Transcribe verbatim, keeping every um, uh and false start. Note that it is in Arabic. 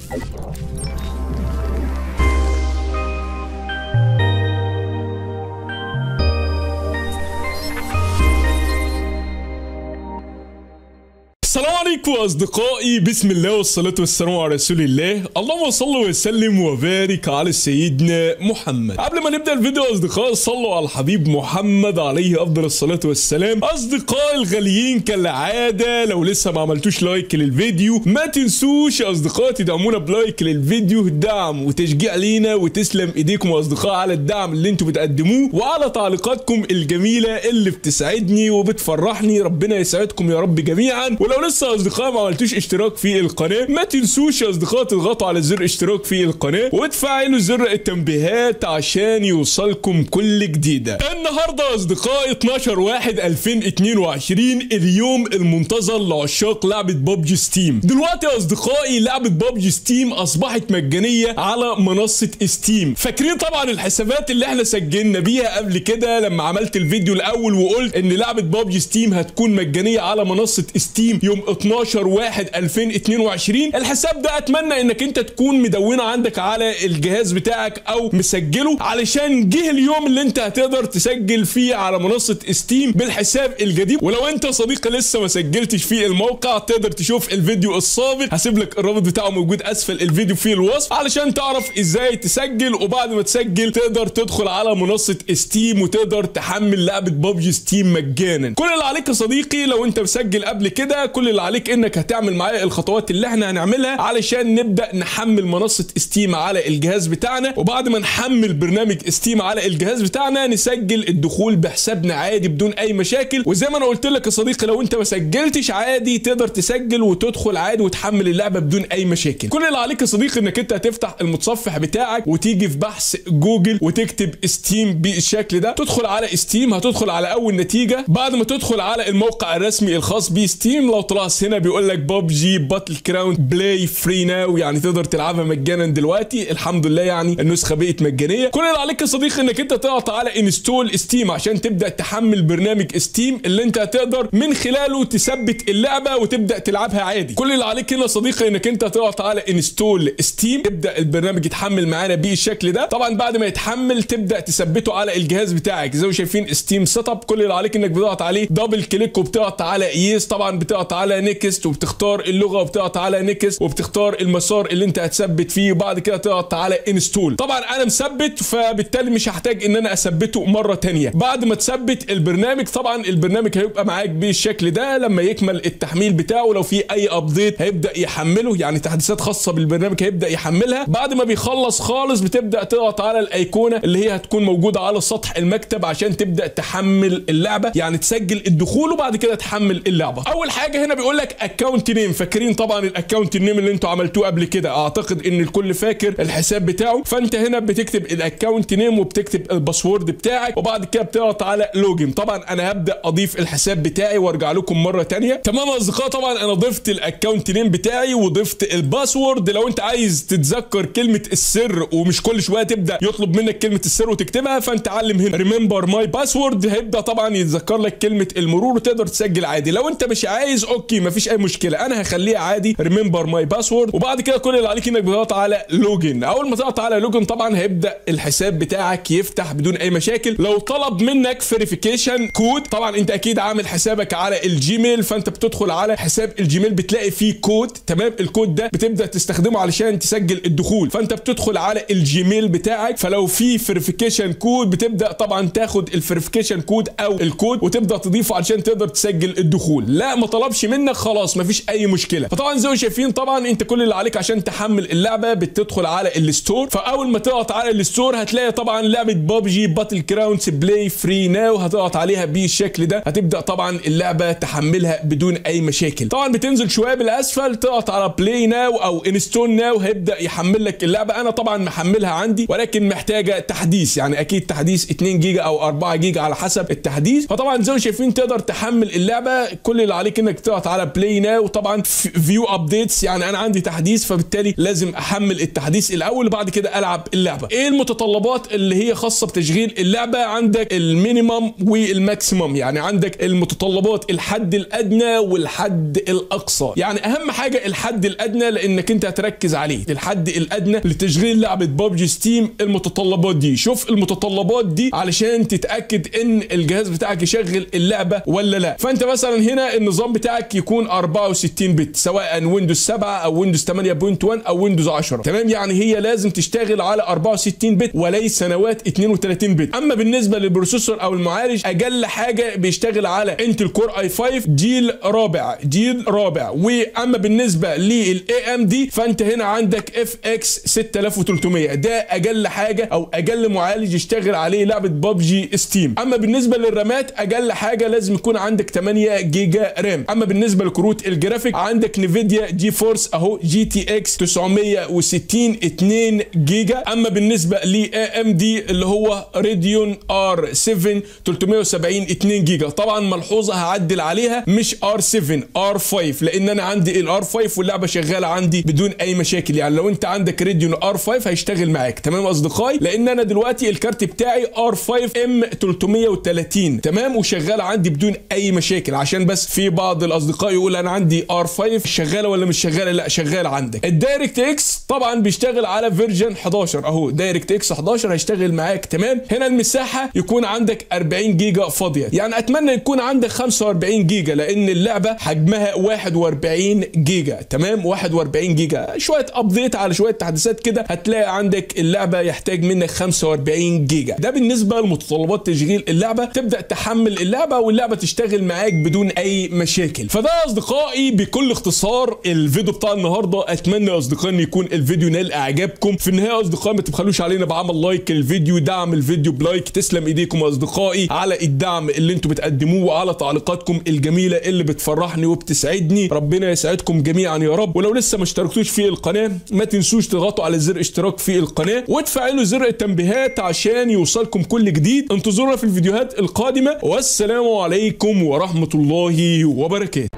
السلام عليكم أصدقائي، بسم الله والصلاة والسلام على رسول الله. اللهم صل وسلم وبارك على سيدنا محمد. قبل ما نبدأ الفيديو أصدقائي صلوا على الحبيب محمد عليه أفضل الصلاة والسلام. أصدقائي الغاليين كالعادة لو لسه ما عملتوش لايك للفيديو ما تنسوش يا أصدقائي تدعمونا بلايك للفيديو، دعم وتشجيع لينا، وتسلم إيديكم يا أصدقائي على الدعم اللي انتوا بتقدموه وعلى تعليقاتكم الجميلة اللي بتسعدني وبتفرحني. ربنا يسعدكم يا رب جميعا. ولو لسه يا اصدقائي ما عملتوش اشتراك في القناه ما تنسوش يا اصدقائي تضغطوا على زر اشتراك في القناه وتفعلوا زر التنبيهات عشان يوصلكم كل جديده. النهارده يا اصدقائي اتناشر واحد ألفين واتنين وعشرين، اليوم المنتظر لعشاق لعبه بابجي ستيم. دلوقتي يا اصدقائي لعبه بابجي ستيم اصبحت مجانيه على منصه ستيم. فاكرين طبعا الحسابات اللي احنا سجلنا بيها قبل كده لما عملت الفيديو الاول وقلت ان لعبه بابجي ستيم هتكون مجانيه على منصه ستيم يوم اتناشر واحد ألفين واتنين وعشرين. الحساب ده اتمنى انك انت تكون مدونه عندك على الجهاز بتاعك او مسجله، علشان جه اليوم اللي انت هتقدر تسجل فيه على منصه ستيم بالحساب الجديد. ولو انت صديقي لسه ما سجلتش في الموقع تقدر تشوف الفيديو السابق، هسيب لك الرابط بتاعه موجود اسفل الفيديو في الوصف علشان تعرف ازاي تسجل. وبعد ما تسجل تقدر تدخل على منصه ستيم وتقدر تحمل لعبه بابجي ستيم مجانا. كل اللي عليك يا صديقي لو انت مسجل قبل كده، كل اللي عليك انك هتعمل معايا الخطوات اللي احنا هنعملها علشان نبدا نحمل منصه ستيم على الجهاز بتاعنا. وبعد ما نحمل برنامج ستيم على الجهاز بتاعنا نسجل الدخول بحسابنا عادي بدون اي مشاكل. وزي ما انا قلت لك يا صديقي لو انت ما سجلتش عادي تقدر تسجل وتدخل عادي وتحمل اللعبه بدون اي مشاكل. كل اللي عليك يا صديقي انك انت هتفتح المتصفح بتاعك وتيجي في بحث جوجل وتكتب ستيم بالشكل ده، تدخل على ستيم، هتدخل على اول نتيجه. بعد ما تدخل على الموقع الرسمي الخاص بستيم لو طلع هنا بيقول لك بابجي باتل جراوند بلاي فري ناو، يعني تقدر تلعبها مجانا دلوقتي. الحمد لله يعني النسخه بقت مجانيه. كل اللي عليك يا صديقي انك انت تضغط على انستول ستيم عشان تبدا تحمل برنامج ستيم اللي انت هتقدر من خلاله تثبت اللعبه وتبدا تلعبها عادي. كل اللي عليك هنا يا صديقي انك انت تضغط على انستول ستيم، يبدا البرنامج يتحمل معانا بالشكل ده. طبعا بعد ما يتحمل تبدا تثبته على الجهاز بتاعك زي ما شايفين ستيم سيت اب. كل اللي عليك انك بتضغط عليه دبل كليك وبتضغط على يس، طبعا بتضغط على نيكست وبتختار اللغه وبتضغط على نيكست وبتختار المسار اللي انت هتثبت فيه، وبعد كده تضغط على انستول. طبعا انا مثبت فبالتالي مش هحتاج ان انا اثبته مره ثانيه. بعد ما تثبت البرنامج طبعا البرنامج هيبقى معاك بالشكل ده. لما يكمل التحميل بتاعه لو في اي ابديت هيبدا يحمله، يعني تحديثات خاصه بالبرنامج هيبدا يحملها. بعد ما بيخلص خالص بتبدا تضغط على الايقونه اللي هي هتكون موجوده على سطح المكتب عشان تبدا تحمل اللعبه، يعني تسجل الدخول وبعد كده تحمل اللعبه. اول حاجه هنا بيقول لك اكونت نيم. فاكرين طبعا الاكونت نيم اللي انتوا عملتوه قبل كده، اعتقد ان الكل فاكر الحساب بتاعه. فانت هنا بتكتب الاكونت نيم وبتكتب الباسورد بتاعك وبعد كده بتضغط على لوجن. طبعا انا هبدا اضيف الحساب بتاعي وارجع لكم مره ثانيه. تمام يا اصدقائي، طبعا انا ضفت الاكونت نيم بتاعي وضفت الباسورد. لو انت عايز تتذكر كلمه السر ومش كل شويه تبدا يطلب منك كلمه السر وتكتبها، فانت علم هنا ريمبر ماي باسورد، هيبدا طبعا يتذكر لك كلمه المرور وتقدر تسجل عادي. لو انت مش عايز اوكي مفيش اي مشكله، انا هخليها عادي ريمبر ماي باسورد. وبعد كده كل اللي عليك انك بتضغط على لوجن. اول ما تضغط على لوجن طبعا هيبدا الحساب بتاعك يفتح بدون اي مشاكل. لو طلب منك فيريفيكيشن كود، طبعا انت اكيد عامل حسابك على الجيميل، فانت بتدخل على حساب الجيميل بتلاقي فيه كود. تمام، الكود ده بتبدا تستخدمه علشان تسجل الدخول. فانت بتدخل على الجيميل بتاعك، فلو في فيريفيكيشن كود بتبدا طبعا تاخد الفيريفيكيشن كود او الكود وتبدا تضيفه علشان تقدر تسجل الدخول. لا ما طلبش منك خلاص مفيش اي مشكله. فطبعا زي ما شايفين طبعا انت كل اللي عليك عشان تحمل اللعبه بتدخل على الستور. فاول ما تضغط على الستور هتلاقي طبعا لعبه بابجي باتل جراوند بلاي فري ناو، هتضغط عليها بالشكل ده. هتبدا طبعا اللعبه تحملها بدون اي مشاكل. طبعا بتنزل شويه بالاسفل تضغط على بلاي ناو او انستول ناو، هيبدا يحمل لك اللعبه. انا طبعا محملها عندي ولكن محتاجه تحديث، يعني اكيد تحديث اتنين جيجا او اربعة جيجا على حسب التحديث. فطبعا زي ما شايفين تقدر تحمل اللعبه. كل اللي عليك انك تضغط على بلاي بلاي ناو، وطبعا فيو ابديتس، يعني انا عندي تحديث فبالتالي لازم احمل التحديث الاول وبعد كده العب اللعبه. ايه المتطلبات اللي هي خاصه بتشغيل اللعبه؟ عندك المينيمم والماكسيمم، يعني عندك المتطلبات الحد الادنى والحد الاقصى. يعني اهم حاجه الحد الادنى لانك انت هتركز عليه، الحد الادنى لتشغيل لعبه بابجي ستيم. المتطلبات دي شوف المتطلبات دي علشان تتاكد ان الجهاز بتاعك يشغل اللعبه ولا لا. فانت مثلا هنا النظام بتاعك يكون أربعة وستين بت، سواء ويندوز سبعة او ويندوز ثمانية نقطة واحد او ويندوز عشرة، تمام؟ يعني هي لازم تشتغل على أربعة وستين بت وليس نواه اثنين وثلاثين بت. اما بالنسبه للبروسيسور او المعالج، اقل حاجه بيشتغل على انتل كور اي خمسة جيل رابع، جيل رابع. واما بالنسبه للاي ام دي فانت هنا عندك اف اكس ستة آلاف وثلاثمية، ده اقل حاجه او اقل معالج يشتغل عليه لعبه بابجي ستيم. اما بالنسبه للرامات اقل حاجه لازم يكون عندك ثمانية جيجا رام. اما بالنسبه لكروت الجرافيك عندك نيفيديا جي فورس اهو جي تي اكس تسعمية وستين اثنين جيجا. اما بالنسبه ل ام دي اللي هو راديون ار سبعة ثلاثمية وسبعين اثنين جيجا. طبعا ملحوظه هعدل عليها، مش ار سبعة ار خمسة، لان انا عندي الار خمسة واللعبه شغاله عندي بدون اي مشاكل. يعني لو انت عندك راديون ار خمسة هيشتغل معاك، تمام يا اصدقائي؟ لان انا دلوقتي الكارت بتاعي ار خمسة ام ثلاثمية وثلاثين، تمام، وشغال عندي بدون اي مشاكل. عشان بس في بعض الاصدقاء يقول انا عندي ار خمسة شغاله ولا مش شغاله، لا شغال عندك. الدايركت اكس طبعا بيشتغل على فيرجن احداشر اهو، دايركت اكس احداشر هيشتغل معاك، تمام. هنا المساحه يكون عندك أربعين جيجا فاضيه، يعني اتمنى يكون عندك خمسة وأربعين جيجا لان اللعبه حجمها واحد وأربعين جيجا، تمام، واحد وأربعين جيجا. شويه ابديت على شويه تحديثات كده هتلاقي عندك اللعبه يحتاج منك خمسة وأربعين جيجا. ده بالنسبه لمتطلبات تشغيل اللعبه. تبدا تحمل اللعبه واللعبه تشتغل معاك بدون اي مشاكل. فده يا اصدقائي بكل اختصار الفيديو بتاع النهارده. اتمنى يا اصدقائي ان يكون الفيديو نال اعجابكم. في النهايه يا اصدقائي ما تبخلوش علينا بعمل لايك الفيديو، دعم الفيديو بلايك. تسلم ايديكم يا اصدقائي على الدعم اللي انتم بتقدموه وعلى تعليقاتكم الجميله اللي بتفرحني وبتسعدني. ربنا يسعدكم جميعا يا رب. ولو لسه ما اشتركتوش في القناه ما تنسوش تضغطوا على زر اشتراك في القناه وتفعلوا زر التنبيهات عشان يوصلكم كل جديد. انتظرونا في الفيديوهات القادمه، والسلام عليكم ورحمه الله وبركاته.